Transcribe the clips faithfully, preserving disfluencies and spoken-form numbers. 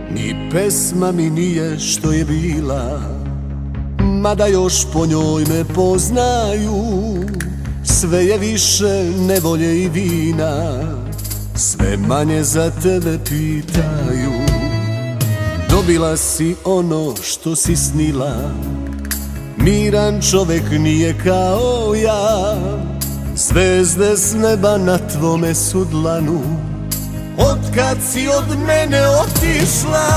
Ni pesma mi nije što je bila, mada još po njoj me poznaju. Sve je više nevolje i vina, sve manje za tebe pitaju. Dobila si ono što si snila, miran čovek nije kao ja. Zvezde s neba na tvome su dlanu, otkad si od mene otišla.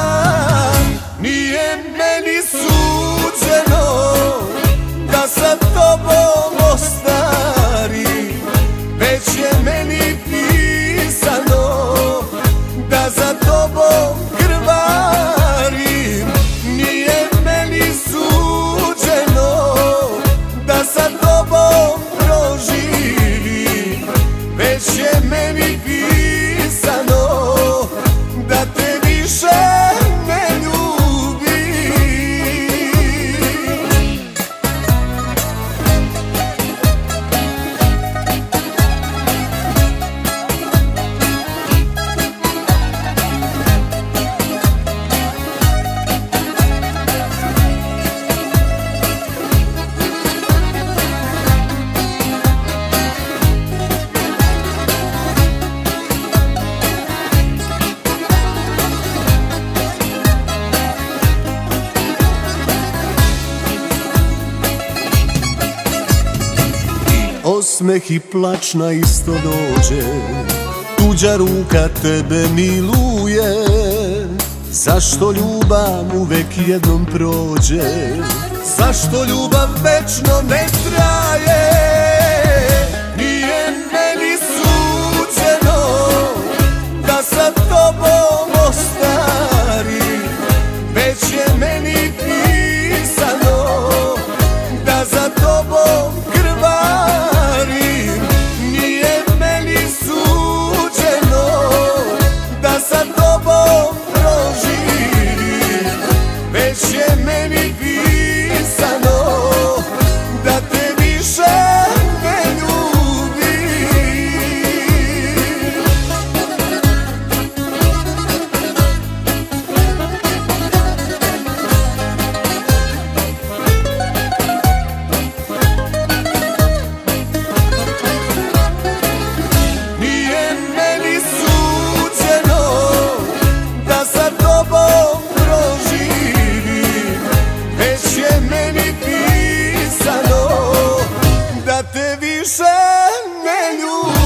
Nije meni suđeno da sa tobom ostarim, već je meni pisano da za tobom krvarim. Nije meni suđeno da sa tobom proživim, već je meni pisano da te više ne ljubim. Osmeh i plač na isto dođe, tuđa ruka tebe miluje. Zašto ljubav uvek jednom prođe, zašto ljubav večno ne traje? Nije meni suđeno da sa tobom ostarim, već je meni pisano da za tobom krvarim. Nije meni suđeno da sa tobom proživim, već je meni pisano da te više ne ljubim. Nije meni suđeno da sa tobom proživim, već je meni pisano da te više ne ljubim.